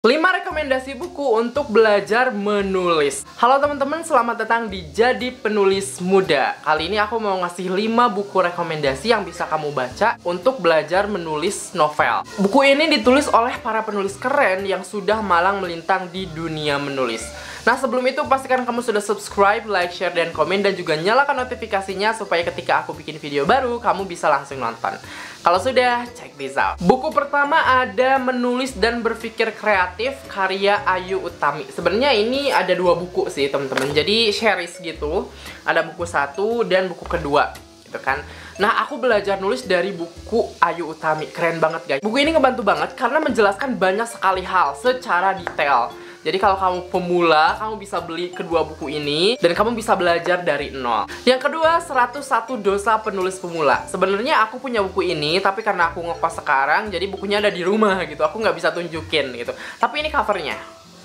5 rekomendasi buku untuk belajar menulis. Halo teman-teman, selamat datang di Jadi Penulis Muda. Kali ini aku mau ngasih 5 buku rekomendasi yang bisa kamu baca untuk belajar menulis novel. Buku ini ditulis oleh para penulis keren yang sudah malang melintang di dunia menulis. Nah, sebelum itu pastikan kamu sudah subscribe, like, share, dan komen, dan juga nyalakan notifikasinya supaya ketika aku bikin video baru, kamu bisa langsung nonton. Kalau sudah, check this out. Buku pertama ada Menulis dan Berpikir Kreatif karya Ayu Utami. Sebenarnya ini ada 2 buku sih teman-teman. Jadi series gitu. Ada buku 1 dan buku kedua gitu kan. Nah, aku belajar nulis dari buku Ayu Utami. Keren banget guys. Buku ini ngebantu banget karena menjelaskan banyak sekali hal secara detail. Jadi kalau kamu pemula, kamu bisa beli kedua buku ini dan kamu bisa belajar dari nol. Yang kedua, 101 Dosa Penulis Pemula. Sebenarnya aku punya buku ini, tapi karena aku ngekos sekarang, jadi bukunya ada di rumah gitu. Aku nggak bisa tunjukin gitu. Tapi ini covernya.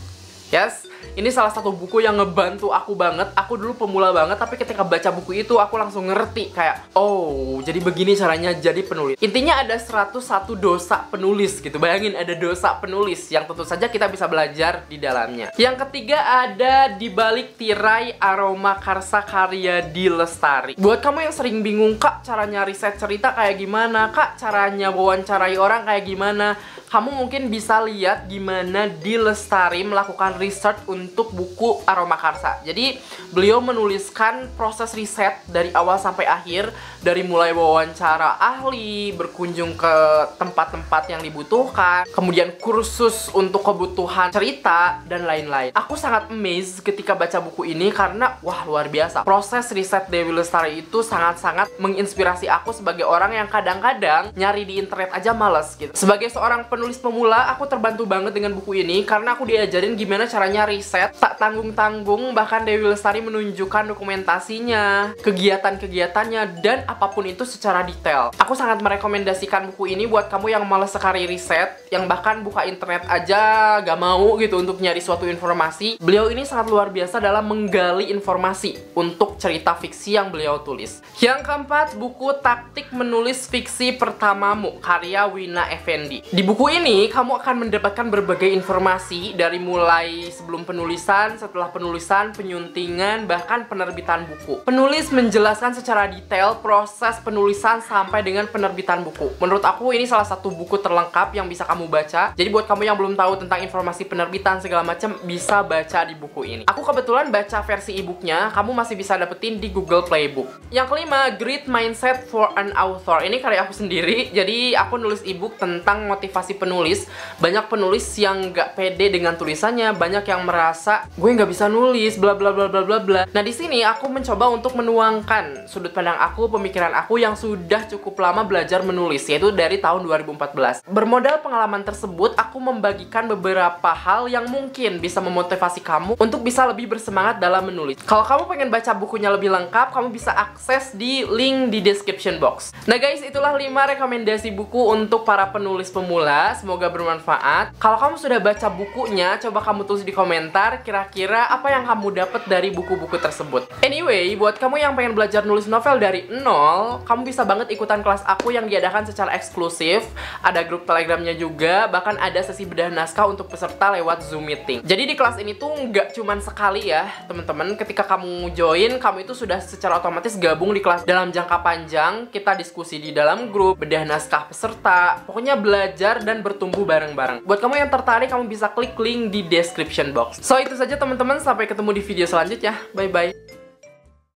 Yes, ini salah satu buku yang ngebantu aku banget. Aku dulu pemula banget, tapi ketika baca buku itu aku langsung ngerti kayak, oh, jadi begini caranya jadi penulis. Intinya ada 101 dosa penulis gitu. Bayangin ada dosa penulis yang tentu saja kita bisa belajar di dalamnya. Yang ketiga ada Di Balik Tirai Aroma Karsa karya Di Lestari. Buat kamu yang sering bingung, Kak, caranya riset cerita kayak gimana? Kak, caranya wawancarai orang kayak gimana? Kamu mungkin bisa lihat gimana Di Lestari melakukan research untuk buku Aroma Karsa. Jadi beliau menuliskan proses riset dari awal sampai akhir, dari mulai wawancara ahli, berkunjung ke tempat-tempat yang dibutuhkan, kemudian kursus untuk kebutuhan cerita, dan lain-lain. Aku sangat amazed ketika baca buku ini karena wah, luar biasa. Proses riset Dewi Lestari itu sangat-sangat menginspirasi aku sebagai orang yang kadang-kadang nyari di internet aja males gitu. Sebagai seorang penulis pemula, aku terbantu banget dengan buku ini karena aku diajarin gimana caranya riset tak tanggung-tanggung. Bahkan Dewi Lestari menunjukkan dokumentasinya, kegiatan-kegiatannya, dan apapun itu secara detail. Aku sangat merekomendasikan buku ini buat kamu yang malas sekali riset, yang bahkan buka internet aja gak mau gitu untuk nyari suatu informasi. Beliau ini sangat luar biasa dalam menggali informasi untuk cerita fiksi yang beliau tulis. Yang keempat, buku Taktik Menulis Fiksi Pertamamu karya Wina Effendi. Di buku ini kamu akan mendapatkan berbagai informasi dari mulai sebelum penulisan, setelah penulisan, penyuntingan, bahkan penerbitan buku. Penulis menjelaskan secara detail proses penulisan sampai dengan penerbitan buku. Menurut aku ini salah satu buku terlengkap yang bisa kamu baca. Jadi buat kamu yang belum tahu tentang informasi penerbitan segala macam, bisa baca di buku ini. Aku kebetulan baca versi e-booknya, kamu masih bisa dapetin di Google Playbook. Yang kelima, Great Mindset for an Author. Ini karya aku sendiri, jadi aku nulis e-book tentang motivasi penulis. Banyak penulis yang gak pede dengan tulisannya, banyak yang merasa gue nggak bisa nulis, bla bla bla bla bla bla. Nah, di sini aku mencoba untuk menuangkan sudut pandang aku, pemikiran aku yang sudah cukup lama belajar menulis, yaitu dari tahun 2014. Bermodal pengalaman tersebut, aku membagikan beberapa hal yang mungkin bisa memotivasi kamu untuk bisa lebih bersemangat dalam menulis. Kalau kamu pengen baca bukunya lebih lengkap, kamu bisa akses di link di description box. Nah guys, itulah 5 rekomendasi buku untuk para penulis pemula. Semoga bermanfaat. Kalau kamu sudah baca bukunya, coba kamu tulis di komentar kira-kira apa yang kamu dapat dari buku-buku tersebut. Anyway, buat kamu yang pengen belajar nulis novel dari nol, kamu bisa banget ikutan kelas aku yang diadakan secara eksklusif. Ada grup telegramnya juga, bahkan ada sesi bedah naskah untuk peserta lewat Zoom meeting. Jadi di kelas ini tuh nggak cuman sekali ya teman-teman. Ketika kamu join, kamu itu sudah secara otomatis gabung di kelas dalam jangka panjang. Kita diskusi di dalam grup, bedah naskah peserta, pokoknya belajar dan bertumbuh bareng-bareng. Buat kamu yang tertarik, kamu bisa klik link di description box. So itu saja teman-teman, sampai ketemu di video selanjutnya. Bye bye.